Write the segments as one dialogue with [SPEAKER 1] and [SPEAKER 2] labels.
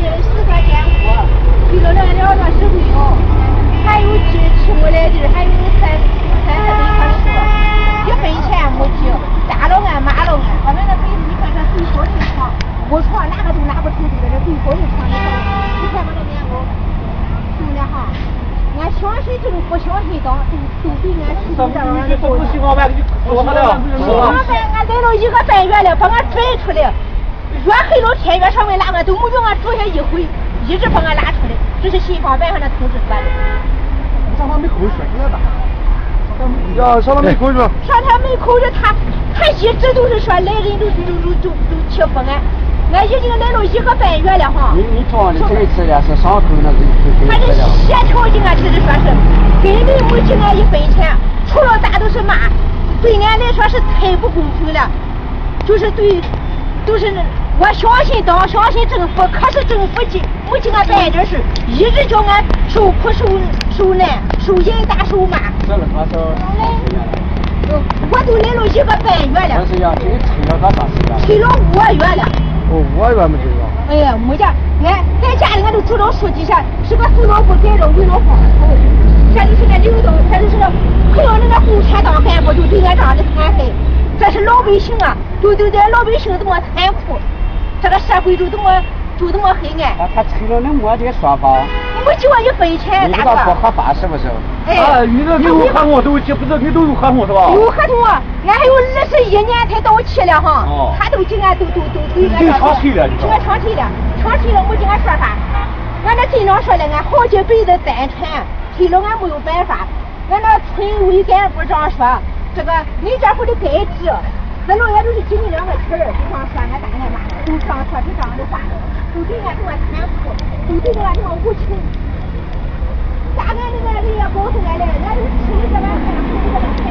[SPEAKER 1] 4.5，推了2个石灰哦，还有吃我来的，还有3分一块10，1分钱没交，大老安马老安，我们那给你看这最小的床，我床哪个都拿不出去的，这最小的床你看我这棉袄，兄弟哈，俺相信政府，相信党，都比俺出这玩意儿高。
[SPEAKER 2] 不行，俺给你说他了。
[SPEAKER 1] 俺来了1个半月了，把俺拽出来，月黑了天月上面拉俺都没叫俺住下一回，一直把俺拉出来，这是新方办上的通知说的。
[SPEAKER 2] 上他没口水，你看咋？呀，上他没口水。
[SPEAKER 1] 上他没口水，他一直都是说来人都欺负俺。俺已经来了1个半月了哈。
[SPEAKER 3] 你说的这一次呀是伤口那就
[SPEAKER 1] 他这协调的俺其实说是根本没给俺1分钱，除了大都是骂，对俺来说是太不公平了，就是对，都是我相信党，相信政府，可是政府没给俺办点事，一直叫俺受苦受难，受人打受骂。
[SPEAKER 3] 这了他说
[SPEAKER 1] 我都来了1个半月了。
[SPEAKER 3] 但是呀，给你催了多长时间？
[SPEAKER 1] 催了5个月了。
[SPEAKER 2] 哦，5个月没这个。
[SPEAKER 1] 哎呀，没家，俺家里俺都住到树底下，是个塑料布盖着围了花头，这就是那领导，这就是可要那个共产党干部就对俺这样的残害，这是老百姓啊，对老百姓这么残酷，这个社会就这么黑暗。
[SPEAKER 3] 他催了那么这个说法。
[SPEAKER 1] 没给我1分钱，大哥。
[SPEAKER 3] 你这个不合法是不是？
[SPEAKER 1] 哎，
[SPEAKER 2] 你有合同都不是你都有合同是吧？
[SPEAKER 1] 有合同啊，俺还有21年才到期了哈。
[SPEAKER 2] 哦。
[SPEAKER 1] 他都给俺都对俺。
[SPEAKER 2] 这长期了，
[SPEAKER 1] 这个长期了，没给俺说啥。俺那镇长说了，俺好几辈子单传，催了俺没有办法。俺那村委干部这样说，这个你这户的该治，那老爷都是给你2个钱儿，就这样说俺打俺骂，都上车是这样的话，都对俺这么残酷，都对俺这么无情。大俺那个人也告诉俺了，俺就吃这碗饭，喝这碗菜。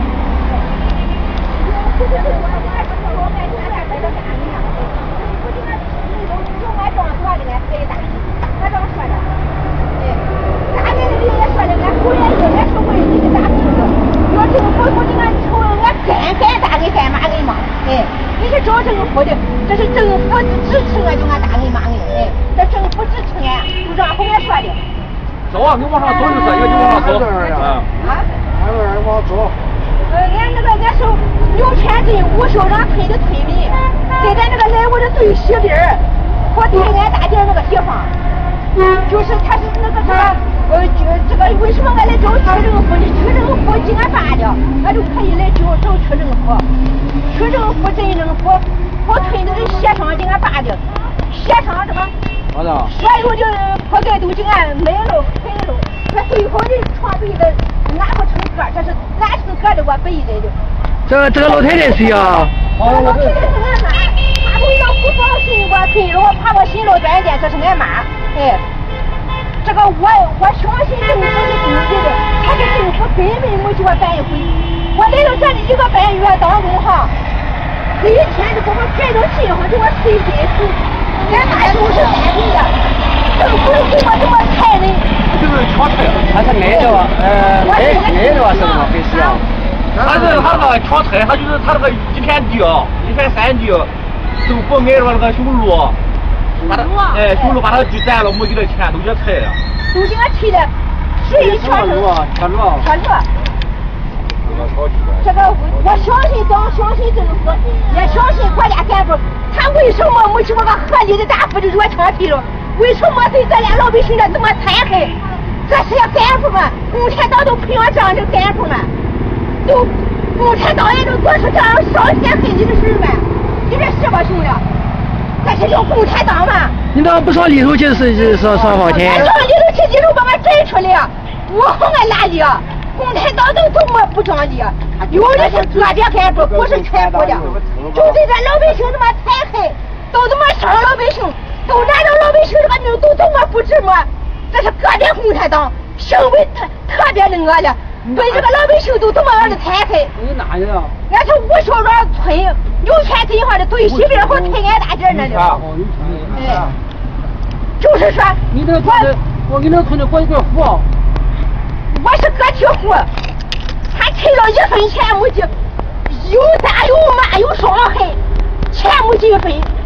[SPEAKER 1] 不是我说俺全在这个家里呢，我给俺吃的都叫俺装作的，俺才打你，俺这样说的。哎，大俺的人也说的，俺后来俺是为你的大孙子，要政府不给俺抽，俺敢打你敢骂你吗？哎，你是找政府的，这是政府支持俺就俺打你骂你，哎，这政府支持俺，就这样和俺说的。
[SPEAKER 2] 走啊，你往上走就是，一个就往上走。
[SPEAKER 1] 啊？
[SPEAKER 3] 俺们往走。
[SPEAKER 1] 俺那个俺是刘全镇5小张村的村民，在咱这个来我的最西边儿，和对俺大街那个地方，就是他是那个这个为什么俺来找区政府呢？区政府给俺办的，俺就可以来找区政府，区政府、镇政府和村子的协商给俺办的，协商这个。所有的铺盖都给俺买了赔了，这最好的床被子拿不成个，这是拿成个的我背来的。
[SPEAKER 2] 这个老太太谁呀？
[SPEAKER 1] 老太太是俺妈，她为了不放心我赔了，我怕我心落断电，这是俺妈。哎，这个我相信政府是公平的，可是政府根本没给我办一回。我来了这里1个半月当中哈，每一天就给我盖到地上，给我碎金子。俺妈都是单位的，政府给我这么残忍。
[SPEAKER 2] 就是抢菜，
[SPEAKER 3] 他是挨着挨着是怎么回事啊？
[SPEAKER 2] 他那个抢菜，他就是他那个1片地，1片山地，政府挨着那个修路，修路把他地占了，没给他钱，都给菜了。
[SPEAKER 1] 都给俺退了，谁抢路？
[SPEAKER 3] 抢路。
[SPEAKER 1] 这个我相信党，相信政府，也相信国家干部。他为什么没给我个合理的答复就说抢退了？为什么对咱俩老百姓的这么残害？这些干部们，共产党都培养这样的干部们，都共产党也都做出这样伤天害理的事吗？你这是吧，兄弟？这是叫共产党吗？
[SPEAKER 2] 你那不上里头去是上房天？
[SPEAKER 1] 上里头去，里头把我拽出来，我和俺哪里？共产党都这么不讲理，有的是个别干部，不是全部的，就对咱老百姓这么残害，都这么伤老百姓，都拿着老百姓这个命都这么不值么？这是个别共产党行为特别的恶劣，对这个老百姓都这么样的残害。
[SPEAKER 3] 你哪去啊？
[SPEAKER 1] 俺是5小庄村刘全镇上的最西边和泰安大街那里。哎，就是说，
[SPEAKER 3] 你那村我给那村里过一块户。
[SPEAKER 1] 我是个体户，他退了1分钱没给，有打有骂有伤害，钱没给1分，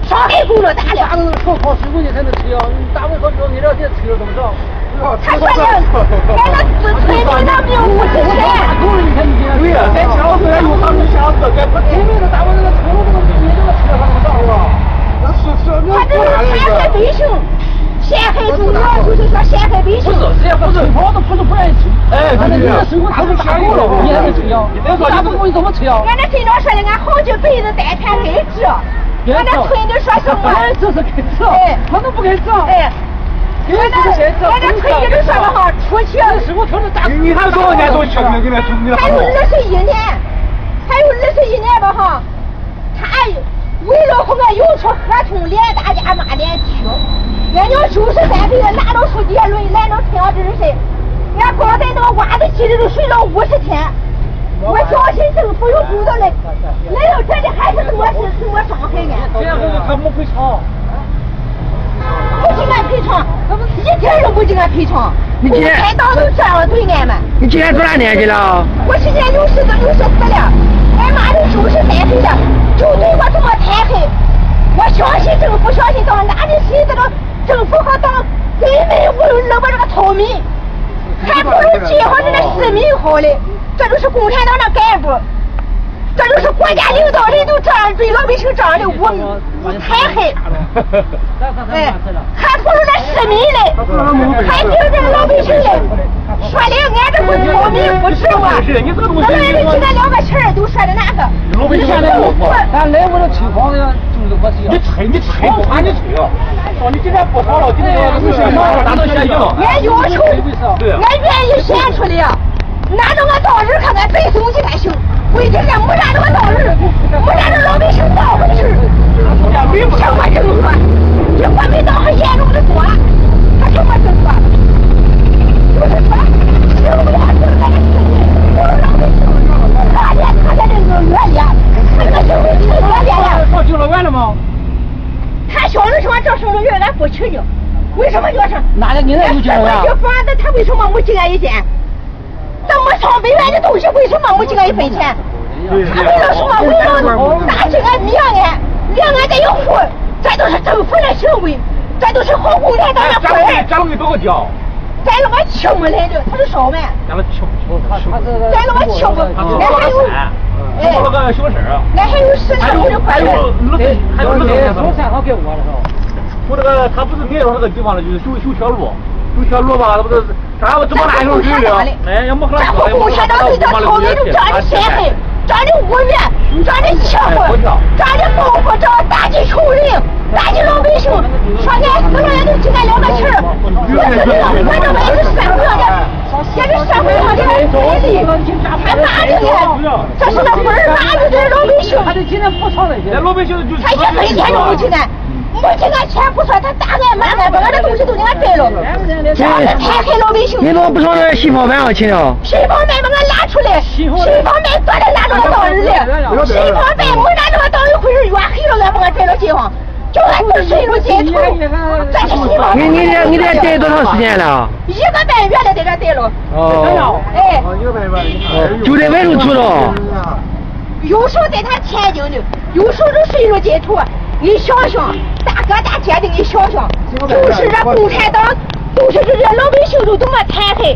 [SPEAKER 1] 伤害工作大了。
[SPEAKER 3] 大都靠水工钱才能吃药，大部分靠你这钱吃了这么少。
[SPEAKER 1] 他说的，俺那村民那没有50钱。
[SPEAKER 2] 对呀，咱乡子有他们乡子，该不
[SPEAKER 3] 村民的大部分那个村子都你这个吃了这么少是吧？
[SPEAKER 1] 他这是陷害百姓，陷害中央，就是说陷害百姓。
[SPEAKER 3] 不是，这也不是，跑都不愿意吃。哎，他这个生活他都打够了，你还能吃药？大部分怎么吃药？
[SPEAKER 1] 俺那村长说的，俺好几辈子单片该治。俺那村里说什么？
[SPEAKER 3] 这是该治，他都不该治。
[SPEAKER 1] 哎。俺这村一直说了哈，出去。
[SPEAKER 2] 你看多少年都吃，你给他你
[SPEAKER 1] 还有21年，还有21年吧哈，他为了和俺有出合同，连大家骂连听。俺娘93岁了，拿到书记轮来到村上这是谁？俺刚才那个挖的机里都睡了50天。我相信政府有工作来到这里还是怎么伤害俺？
[SPEAKER 3] 这样他没赔偿。
[SPEAKER 1] 不给俺赔偿，一点都不给俺赔偿。
[SPEAKER 4] 你今年
[SPEAKER 1] 开刀都这样对俺们。
[SPEAKER 4] 你今年多大年纪了？
[SPEAKER 1] 我今年64了，俺妈都93岁了，就对我这么残害。我相信政府，相信党，哪里谁这个政府和党根本不如我这个草民，还不如结合这个市民好嘞。这就是共产党的干部。这就是国家领导人都这样对老百姓这样的无残害，哎，还不如那市民嘞，还盯着老百姓嘞，说的俺这不草民不是我，咱们现在2个钱都说的那个，
[SPEAKER 3] 你现在咱来我这推广的就是我是
[SPEAKER 2] 你吹啊！哦，你今天不好了，今天达到协议了。
[SPEAKER 1] 俺要求，俺愿意献出来，拿着我到日看俺再送去才行。为这个没拿这个道日，没拿这老百姓倒回去，什么政策？这国民党还严重的多，他什么政策？就是说，生不了这个事情，不是老百姓，大家他在这个恶劣，这个社会挺恶劣的。
[SPEAKER 3] 上幼儿园了吗？
[SPEAKER 1] 他小的时候这上了园，俺不去呢。为什么要上？
[SPEAKER 3] 哪个年代有进了呀？
[SPEAKER 1] 这房子他为什么没进俺一钱？这么上百万的东西，为什么没进俺1分钱？他为了什么？为了打进俺灭俺，让俺这一户，这都是政府的行为，这都是好共产党的官儿。
[SPEAKER 2] 加了你多少交？
[SPEAKER 1] 咱那个七没来的，他是少吗？
[SPEAKER 2] 加了7，
[SPEAKER 1] 咱那个7，俺还有，
[SPEAKER 2] 哎，那个小事儿，
[SPEAKER 1] 俺还有食堂的官儿，
[SPEAKER 3] 还有中山好给我了是吧？
[SPEAKER 2] 我这个他不是挨着那个地方了，就是修铁路。修铁路吧，不是，咱们这么大一个事的，哎，要没和他
[SPEAKER 1] 说，共产党对这草民都这样的陷害，这样的污蔑，这样的欺负，这样的报复，这样打击穷人，打击老百姓，说俺死了也得给俺2个钱儿，我知道，反正我也是社会上的，也是社会上的权利，还骂着呢，这是那官儿骂着这老百姓，
[SPEAKER 3] 他得今天不偿那些，
[SPEAKER 2] 老百姓就
[SPEAKER 1] 他1分钱都不给俺。没给俺钱不算，他打俺骂俺，把俺的东西都给俺摘了，这样的残害老百姓。
[SPEAKER 4] 你怎么不上那西方办上去呢？
[SPEAKER 1] 西方办把俺拉出来，西方办多的拿着我当日的，西方办没拿着我当一回事，冤黑了俺把俺摘了街坊，叫俺不水路街头，这是西方办。
[SPEAKER 4] 你这待多长时间了
[SPEAKER 1] ？1个半月了，在这待了。
[SPEAKER 4] 哦。
[SPEAKER 1] 哎。
[SPEAKER 4] 就在外头住着。
[SPEAKER 1] 有时候在他天津的，有时候就水路街头。你想想，大哥大姐的，你想想，就是这共产党，就是这老百姓都这么残害。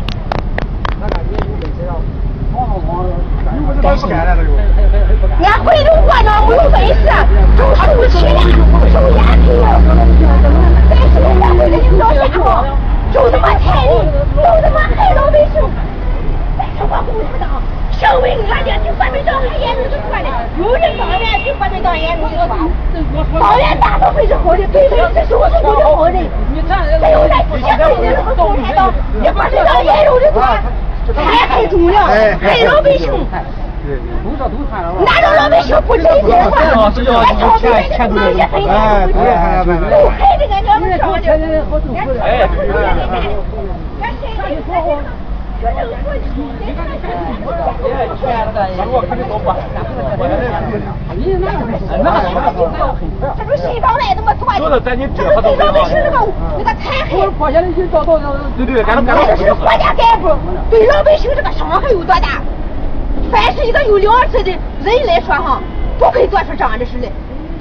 [SPEAKER 1] 俺回头窝囊没有本事，就受气了，受压迫了。在社会的领导下方，就这么残忍，就这么害老百姓。但是我共产党。社会恶劣比国民党还严重的多呢，有人党员比国民党严重的多，党员大部分是好的，90%-95%都是好人，只有那7%的那个共产党，比国民党严重的多，残害忠良，害老百姓。拿着老百姓不真心话，还朝别人的那些分钱不害这个娘们上的，哎，这不西方来那么多的，这个对老百姓那个残害，对，这是国家干部对老百姓这个伤害有多大？凡是一个有良知的人来说哈，不会做出这样的事来。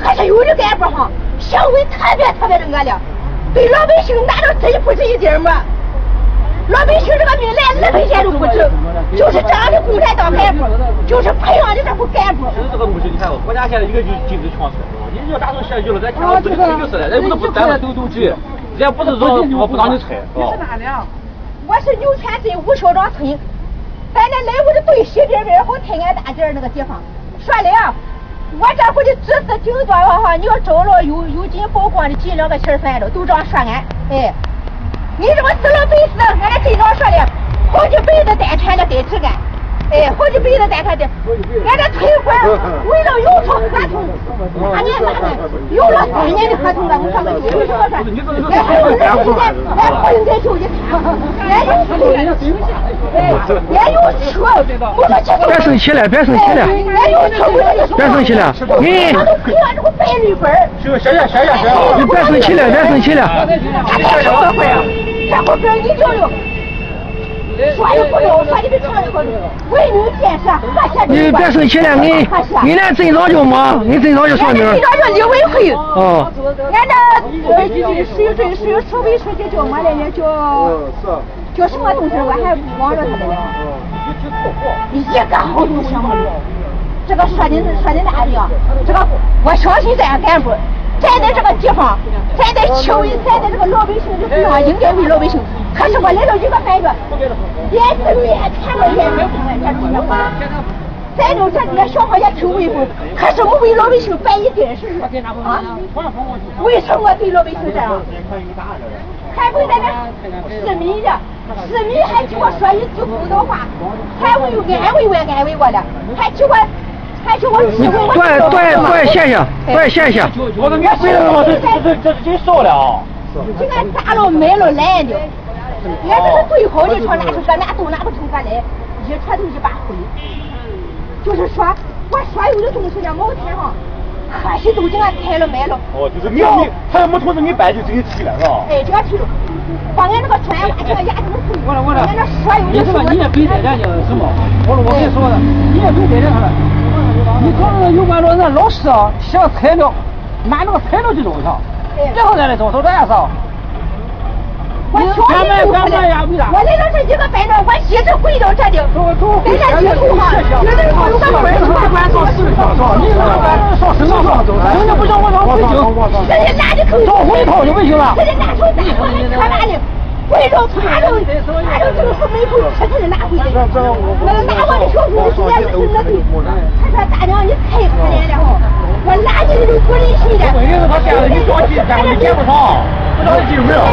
[SPEAKER 1] 可是有的干部哈，行为特别的恶劣，对老百姓难道真不值一点吗？老百姓这个命连2分钱都不值，就是这样的共产党干部，就是培养的这副干部。
[SPEAKER 2] 其实这个东西，你看，国家现在一个就禁止全车，你要打成限聚了，咱天上不就是的，人不是咱们都急，人家不是说我不让你拆。
[SPEAKER 1] 你是哪的？我是牛泉镇吴桥庄村，咱那来我的对西边好泰安大街那个地方。说的啊，我这回的指示挺多了哈，你要招了有金宝光的几2个钱算了，都这样说俺，哎。你这个死老百姓，俺这镇长说的，好几辈子单传的代持干，哎，好几辈子单传的，俺这村管为了有条合同，8年有了3年的合同了，我说个为什么说？俺不应该就一天，俺有车，俺有车，我说这
[SPEAKER 4] 别生气了，别生气了，
[SPEAKER 1] 俺有车，
[SPEAKER 4] 别生气了，你
[SPEAKER 1] 他都培养这个白绿本
[SPEAKER 2] 行，
[SPEAKER 4] 你别生气了，别生气了。
[SPEAKER 1] 他这什么会啊？这后边你就有。说的不中，说的比唱的好，为民建设和谐。
[SPEAKER 4] 你别生气了，你连镇长叫嘛？你镇长叫啥名？
[SPEAKER 1] 镇长叫李文辉。
[SPEAKER 4] 哦。
[SPEAKER 1] 俺这石油镇石油筹委书记叫么来着？叫什么东西？我还忘了他的了。一个好东西没有。这个说的哪里啊？这个我相信咱干部站在这个地方，站在区委，站在这个老百姓的地方，应该为老百姓。可是我来了1个半月，连这面看都也没看，咱就这些小伙也挺威风，可是我为老百姓办一点事啊，为什么对老百姓这样？还为咱这市民的，市民还给我说一句不道话，还为安慰我了，还给我质问我。
[SPEAKER 4] 对，谢谢。
[SPEAKER 2] 我说你为什么这真少了啊？
[SPEAKER 1] 这个砸了买了烂的。俺这是最好的车，拿出个拿都拿不出个来，一车都1把灰。就是说，我所有的东西呢，茅台上，可惜都给俺拆了买了。
[SPEAKER 2] 哦，就是你他要没通知你办，就直接提了，是吧？
[SPEAKER 1] 哎，这个提了，把俺那个砖瓦这个牙都碎。俺那所有的。
[SPEAKER 3] 你这个你也非得这叫什么？我跟你说的，你也非得这个。你搞那个有关着人老师啊，提了材料，拿那个材料去弄去，然后再来找这样子。
[SPEAKER 1] 我相信我来了这1个半月，我一直回到这里，在这地图上，有的时候有个门儿，
[SPEAKER 3] 你上省上上走，人家不让我上北京，
[SPEAKER 1] 人家拿的口
[SPEAKER 3] 找回一套就不行了。
[SPEAKER 1] 人家拿出大货来可拿的，回头他都这个是没口吃，他就拿回来。那拿我的小叔子现在是那对，他说大娘你太可怜了哈，我拿你都不忍心的。
[SPEAKER 2] 问题是他现在你着急，但是你捡不上。不着急没有，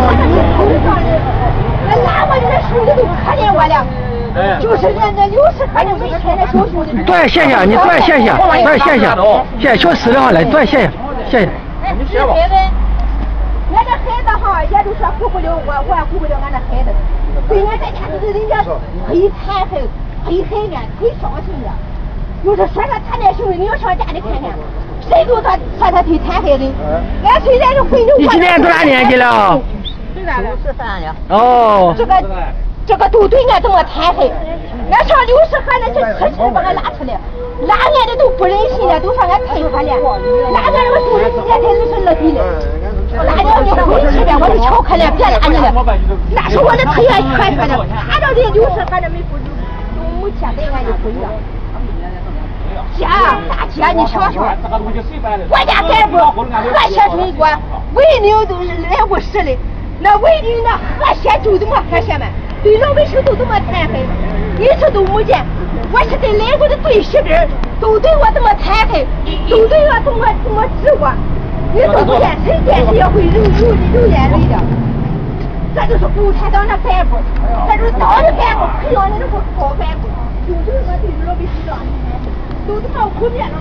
[SPEAKER 1] 那拉我的兄弟都可怜我了，就是那60块的没钱的小兄弟。
[SPEAKER 4] 对，谢谢你，对，谢谢，小死了了，对，谢谢。
[SPEAKER 1] 哎，你这孩子，俺这孩子哈，也就说顾不了我也顾不了俺这孩子。对俺在家就是人家忒残害，忒害俺，忒伤心了。就是说他那兄弟，你要上家里看看。谁都说他忒残害人，俺虽然是回牛。
[SPEAKER 4] 你今年多大年纪了
[SPEAKER 1] ？53了。
[SPEAKER 4] 哦。
[SPEAKER 1] 这个都对俺这么残害，俺上60河那去吃把俺拉出来，拉俺的都不忍心了，都说俺太可怜，拉俺这个兄弟今年才62岁了，拉着你回去呗，我是巧可怜，别拉你了，那是我的腿还瘸瘸的，他这的60河那没扶住，都没钱给俺就回了。姐，大姐，你瞧瞧，国家干部和谐中国，文明都是来不实的，那文明那和谐就这么和谐嘛，对老百姓都这么残害，一次都没见。我是在来过的最西边，都对我这么残害，都对我这么治我，你都不见，谁见谁也会流眼泪的。这就是共产党的干部，这就是党的干部，培养的那个好干部，就这么对老百姓这样。都这么污蔑了，